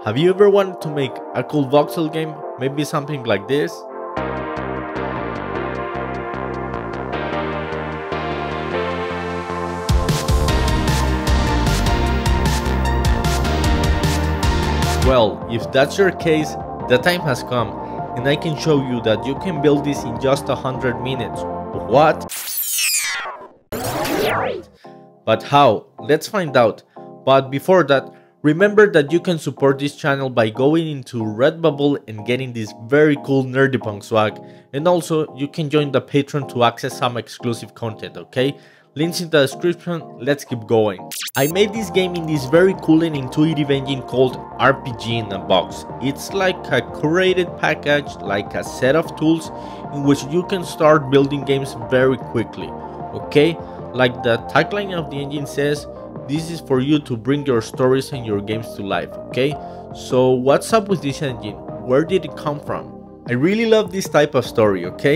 Have you ever wanted to make a cool voxel game? Maybe something like this? Well, if that's your case, the time has come, and I can show you that you can build this in just 100 minutes. What? But how? Let's find out. But before that, remember that you can support this channel by going into Redbubble and getting this very cool Nerdypunk swag, and also you can join the Patreon to access some exclusive content, okay? Links in the description. Let's keep going. I made this game in this very cool and intuitive engine called RPG in a Box. It's like a curated package, like a set of tools in which you can start building games very quickly, okay? Like the tagline of the engine says, this is for you to bring your stories and your games to life, okay? So what's up with this engine? Where did it come from? I really love this type of story, okay?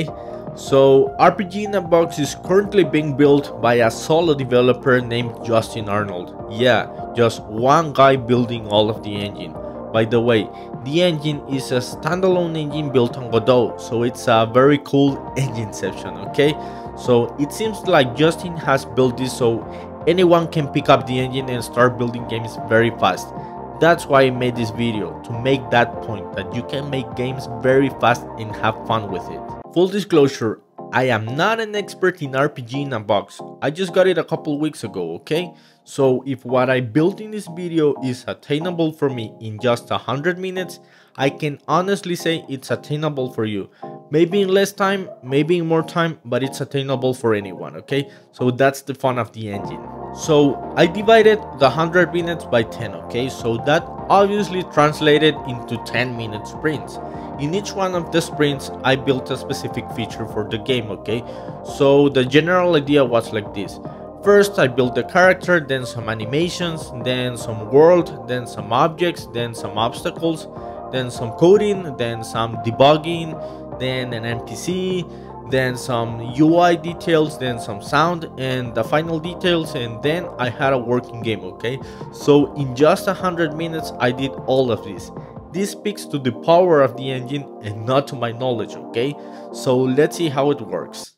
So RPG in a Box is currently being built by a solo developer named Justin Arnold. Yeah, just one guy building all of the engine. By the way, the engine is a standalone engine built on Godot, so it's a very cool engineception, okay? So it seems like Justin has built this so anyone can pick up the engine and start building games very fast. That's why I made this video, to make that point that you can make games very fast and have fun with it. Full disclosure, I am not an expert in RPG in a Box. I just got it a couple weeks ago, okay? So if what I built in this video is attainable for me in just 100 minutes, I can honestly say it's attainable for you. Maybe in less time, maybe in more time, but it's attainable for anyone, okay? So that's the fun of the engine. So I divided the 100 minutes by 10, okay? So that obviously translated into 10-minute sprints. In each one of the sprints, I built a specific feature for the game, okay? So the general idea was like this. First, I built the character, then some animations, then some world, then some objects, then some obstacles, then some coding, then some debugging, then an NPC, then some UI details, then some sound, and the final details, and then I had a working game, okay? So in just 100 minutes, I did all of this. This speaks to the power of the engine and not to my knowledge, okay? So let's see how it works.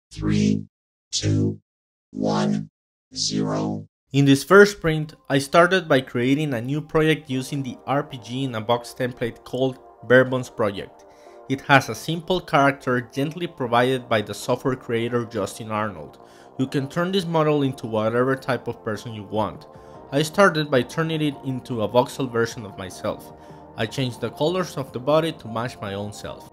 3, 2, 1, 0. In this first sprint, I started by creating a new project using the RPG in a Box template called Barebones Project. It has a simple character gently provided by the software creator Justin Arnold. You can turn this model into whatever type of person you want. I started by turning it into a voxel version of myself. I changed the colors of the body to match my own self.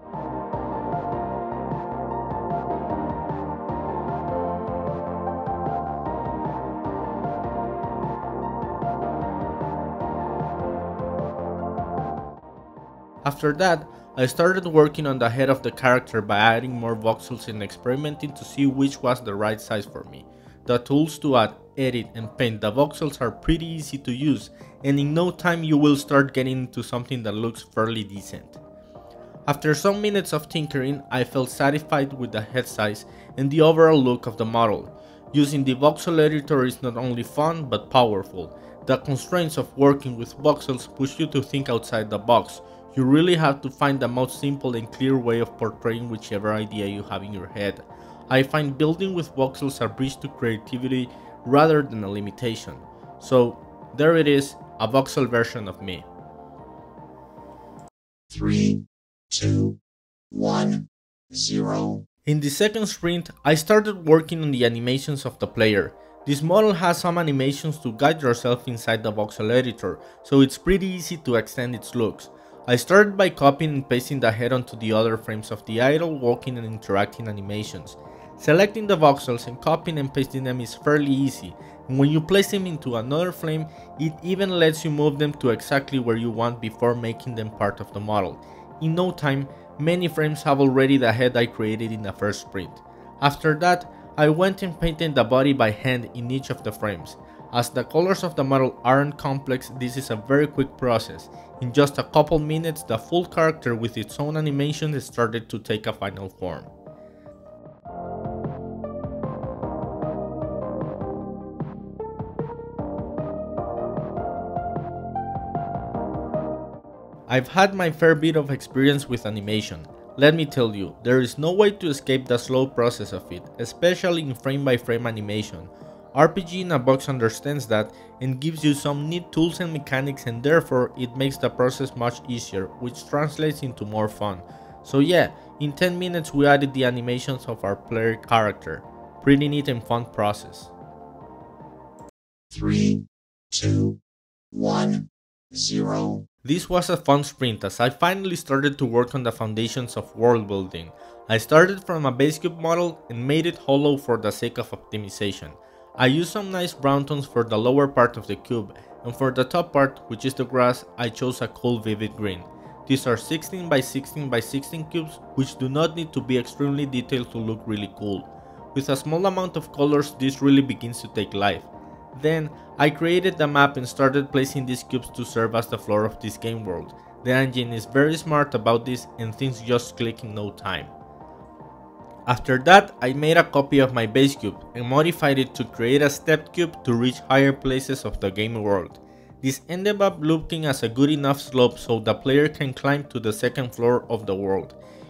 After that, I started working on the head of the character by adding more voxels and experimenting to see which was the right size for me. The tools to add, edit and paint the voxels are pretty easy to use, and in no time you will start getting into something that looks fairly decent. After some minutes of tinkering, I felt satisfied with the head size and the overall look of the model. Using the voxel editor is not only fun but powerful. The constraints of working with voxels push you to think outside the box. You really have to find the most simple and clear way of portraying whichever idea you have in your head. I find building with voxels a bridge to creativity rather than a limitation. So there it is, a voxel version of me. 3, 2, 1, 0. In the second sprint, I started working on the animations of the player. This model has some animations to guide yourself inside the voxel editor, so it's pretty easy to extend its looks. I started by copying and pasting the head onto the other frames of the idle, walking and interacting animations. Selecting the voxels and copying and pasting them is fairly easy, and when you place them into another frame, it even lets you move them to exactly where you want before making them part of the model. In no time, many frames have already the head I created in the first sprint. After that, I went and painted the body by hand in each of the frames. As the colors of the model aren't complex, this is a very quick process. In just a couple minutes, the full character with its own animation started to take a final form. I've had my fair bit of experience with animation. Let me tell you, there is no way to escape the slow process of it, especially in frame-by-frame animation. RPG in a box understands that and gives you some neat tools and mechanics, and therefore it makes the process much easier, which translates into more fun. So yeah, in 10 minutes we added the animations of our player character. Pretty neat and fun process. 3, 2, 1, 0. This was a fun sprint as I finally started to work on the foundations of world building. I started from a base cube model and made it hollow for the sake of optimization. I used some nice brown tones for the lower part of the cube, and for the top part, which is the grass, I chose a cool vivid green. These are 16 by 16 by 16 cubes, which do not need to be extremely detailed to look really cool. With a small amount of colors, this really begins to take life. Then, I created the map and started placing these cubes to serve as the floor of this game world. The engine is very smart about this and things just click in no time. After that, I made a copy of my base cube and modified it to create a stepped cube to reach higher places of the game world. This ended up looking as a good enough slope so the player can climb to the second floor of the world.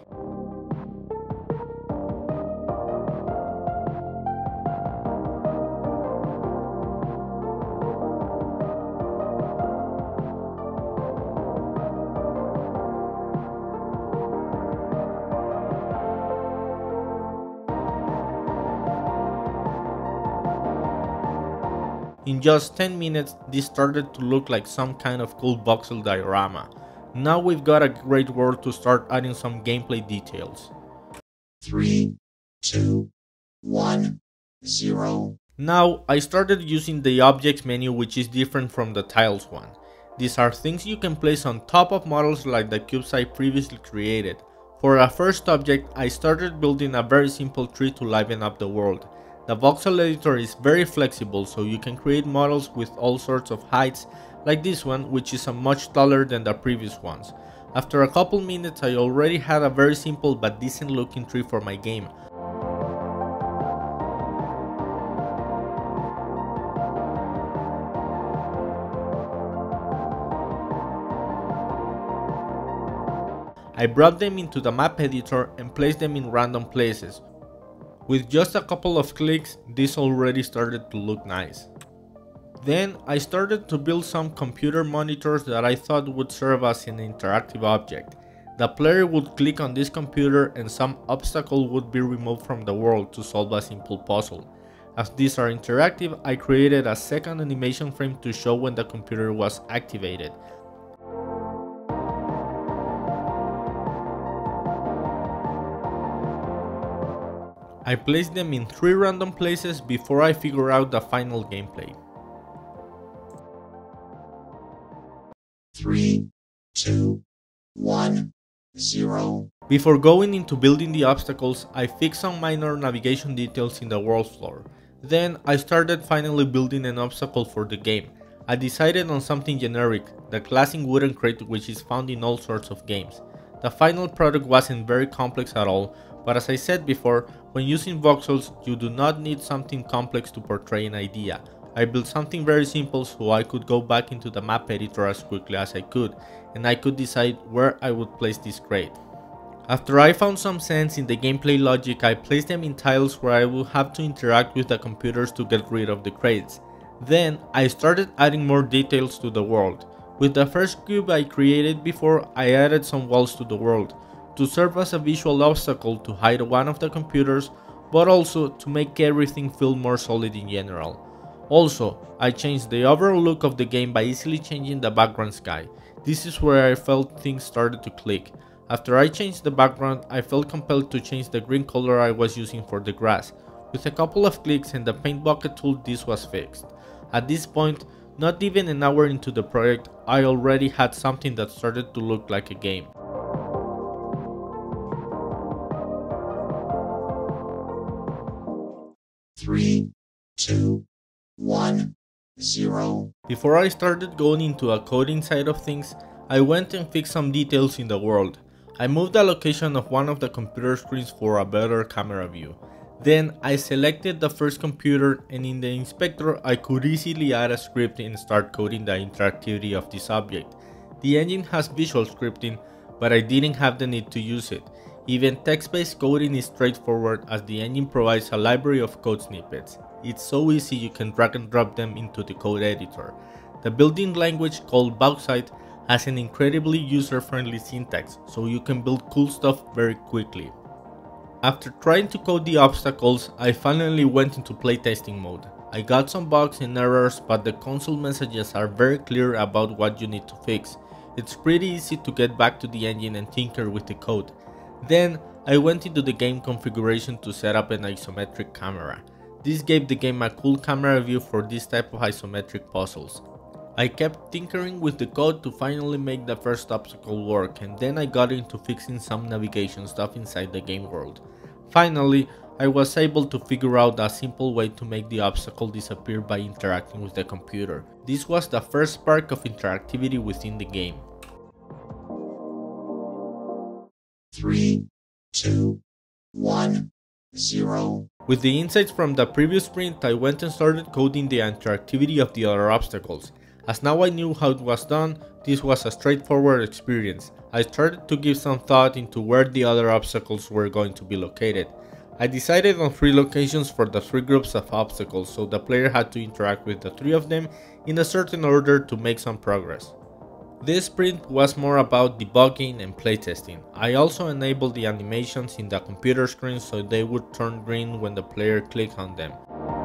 In just 10 minutes, this started to look like some kind of cool voxel diorama. Now we've got a great world to start adding some gameplay details. 3, 2, 1, 0. Now I started using the objects menu, which is different from the tiles one. These are things you can place on top of models like the cubes I previously created. For our first object, I started building a very simple tree to liven up the world. The voxel editor is very flexible, so you can create models with all sorts of heights, like this one, which is much taller than the previous ones. After a couple minutes, I already had a very simple but decent looking tree for my game. I brought them into the map editor and placed them in random places. With just a couple of clicks, this already started to look nice. Then I started to build some computer monitors that I thought would serve as an interactive object. The player would click on this computer and some obstacle would be removed from the world to solve a simple puzzle. As these are interactive, I created a second animation frame to show when the computer was activated. I placed them in 3 random places before I figure out the final gameplay. 3, 2, 1, 0. Before going into building the obstacles, I fixed some minor navigation details in the world floor. Then I started finally building an obstacle for the game. I decided on something generic, the classic wooden crate which is found in all sorts of games. The final product wasn't very complex at all, but as I said before, when using voxels, you do not need something complex to portray an idea. I built something very simple so I could go back into the map editor as quickly as I could, and I could decide where I would place this crate. After I found some sense in the gameplay logic, I placed them in tiles where I would have to interact with the computers to get rid of the crates. Then I started adding more details to the world. With the first cube I created before, I added some walls to the world, to serve as a visual obstacle to hide one of the computers, but also to make everything feel more solid in general. Also, I changed the overall look of the game by easily changing the background sky. This is where I felt things started to click. After I changed the background, I felt compelled to change the green color I was using for the grass. With a couple of clicks and the paint bucket tool, this was fixed. At this point, not even an hour into the project, I already had something that started to look like a game. Three, two, 1, 0. Before I started going into a coding side of things, I went and fixed some details in the world. I moved the location of one of the computer screens for a better camera view. Then I selected the first computer, and in the inspector I could easily add a script and start coding the interactivity of this object. The engine has visual scripting, but I didn't have the need to use it. Even text-based coding is straightforward as the engine provides a library of code snippets. It's so easy you can drag and drop them into the code editor. The built-in language called voxel has an incredibly user-friendly syntax, so you can build cool stuff very quickly. After trying to code the obstacles, I finally went into playtesting mode. I got some bugs and errors, but the console messages are very clear about what you need to fix. It's pretty easy to get back to the engine and tinker with the code. Then, I went into the game configuration to set up an isometric camera. This gave the game a cool camera view for this type of isometric puzzles. I kept tinkering with the code to finally make the first obstacle work, and then I got into fixing some navigation stuff inside the game world. Finally, I was able to figure out a simple way to make the obstacle disappear by interacting with the computer. This was the first spark of interactivity within the game. 3, 2, 1, 0. With the insights from the previous sprint, I went and started coding the interactivity of the other obstacles. As now I knew how it was done, this was a straightforward experience. I started to give some thought into where the other obstacles were going to be located. I decided on 3 locations for the 3 groups of obstacles, so the player had to interact with the 3 of them in a certain order to make some progress. This sprint was more about debugging and playtesting. I also enabled the animations in the computer screen so they would turn green when the player clicked on them.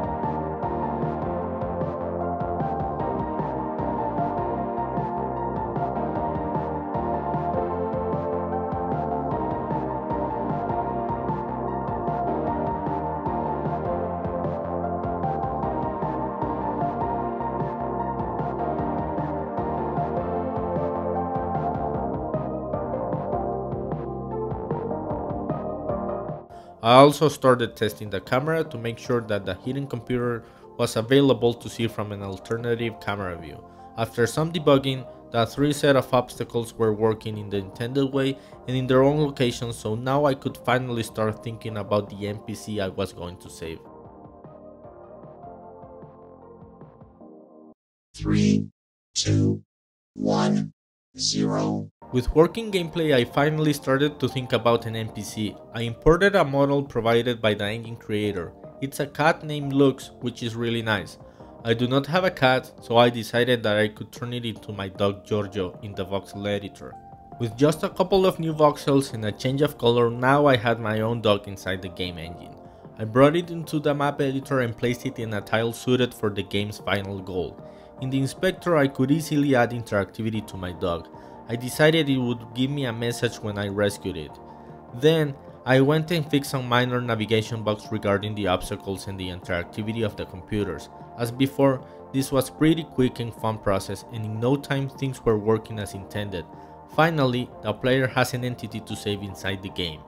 I also started testing the camera to make sure that the hidden computer was available to see from an alternative camera view. After some debugging, the 3 set of obstacles were working in the intended way and in their own locations, so now I could finally start thinking about the NPC I was going to save. 3, 2, 1, 0. With working gameplay, I finally started to think about an NPC. I imported a model provided by the engine creator. It's a cat named Lux, which is really nice. I do not have a cat, so I decided that I could turn it into my dog Giorgio in the voxel editor. With just a couple of new voxels and a change of color, now I had my own dog inside the game engine. I brought it into the map editor and placed it in a tile suited for the game's final goal. In the inspector, I could easily add interactivity to my dog. I decided it would give me a message when I rescued it. Then, I went and fixed some minor navigation bugs regarding the obstacles and the interactivity of the computers. As before, this was pretty quick and fun process, and in no time things were working as intended. Finally, the player has an entity to save inside the game.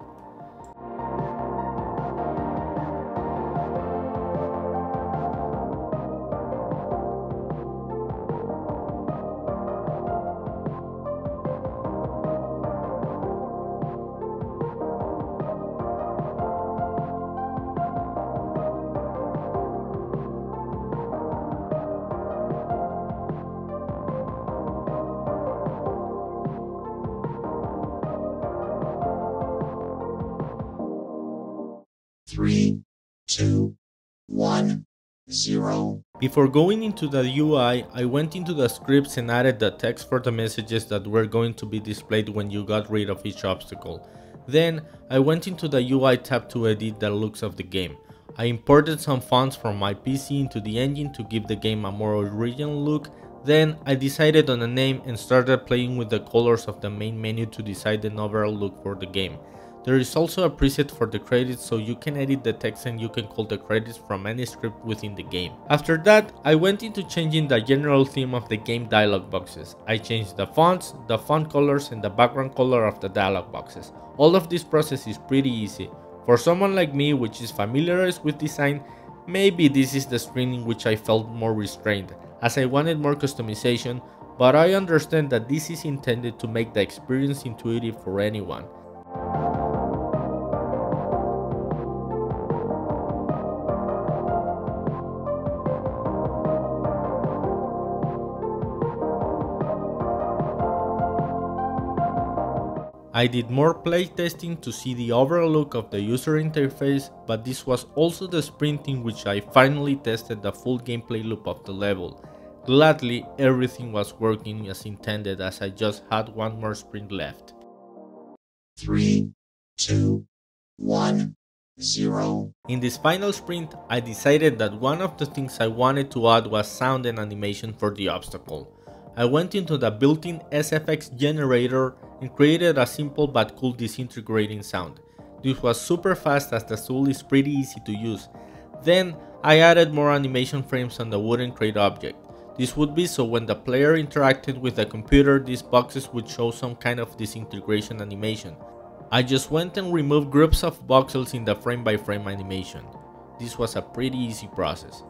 3, 2, 1, 0. Before going into the UI, I went into the scripts and added the text for the messages that were going to be displayed when you got rid of each obstacle. Then, I went into the UI tab to edit the looks of the game. I imported some fonts from my PC into the engine to give the game a more original look. Then, I decided on a name and started playing with the colors of the main menu to decide an overall look for the game. There is also a preset for the credits, so you can edit the text and you can call the credits from any script within the game. After that, I went into changing the general theme of the game dialog boxes. I changed the fonts, the font colors, and the background color of the dialog boxes. All of this process is pretty easy. For someone like me, which is familiarized with design, maybe this is the screen in which I felt more restrained, as I wanted more customization, but I understand that this is intended to make the experience intuitive for anyone. I did more playtesting to see the overall look of the user interface, but this was also the sprint in which I finally tested the full gameplay loop of the level. Gladly, everything was working as intended as I just had one more sprint left. 3, 2, 1, 0. In this final sprint, I decided that one of the things I wanted to add was sound and animation for the obstacle. I went into the built-in SFX generator and created a simple but cool disintegrating sound. This was super fast as the tool is pretty easy to use. Then I added more animation frames on the wooden crate object. This would be so when the player interacted with the computer, these boxes would show some kind of disintegration animation. I just went and removed groups of voxels in the frame-by-frame animation. This was a pretty easy process.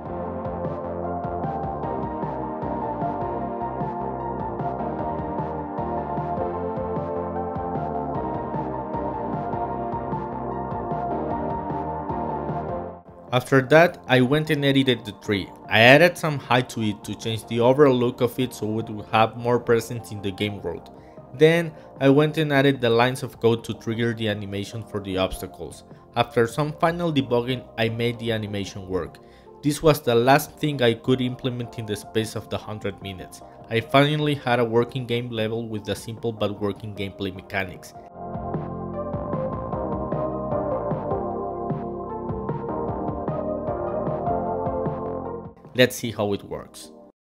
After that, I went and edited the tree. I added some height to it to change the overall look of it so it would have more presence in the game world. Then, I went and added the lines of code to trigger the animation for the obstacles. After some final debugging, I made the animation work. This was the last thing I could implement in the space of the 100 minutes. I finally had a working game level with the simple but working gameplay mechanics. Let's see how it works.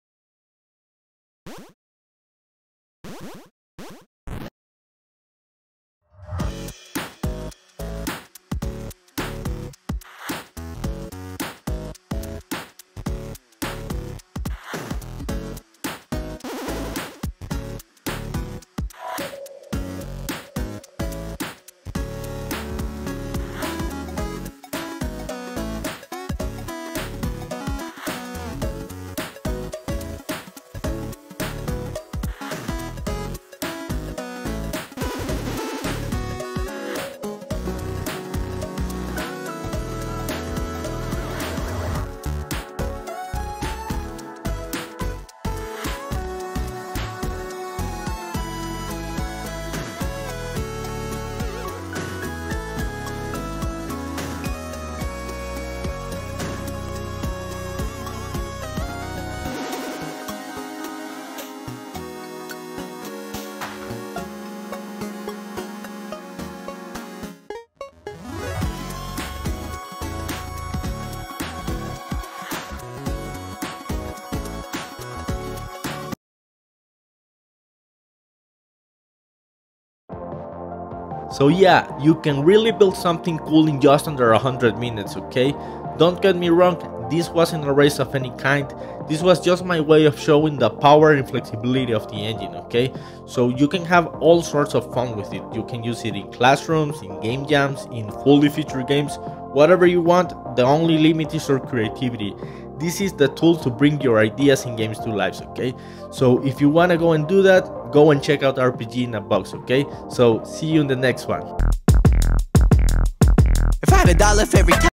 So yeah, you can really build something cool in just under 100 minutes, okay? Don't get me wrong, this wasn't a race of any kind, this was just my way of showing the power and flexibility of the engine, okay? So you can have all sorts of fun with it. You can use it in classrooms, in game jams, in fully featured games, whatever you want. The only limit is your creativity. This is the tool to bring your ideas in games to life, okay? So if you want to go and do that, go and check out RPG in a Box, okay? So see you in the next one. If I had $1 for every time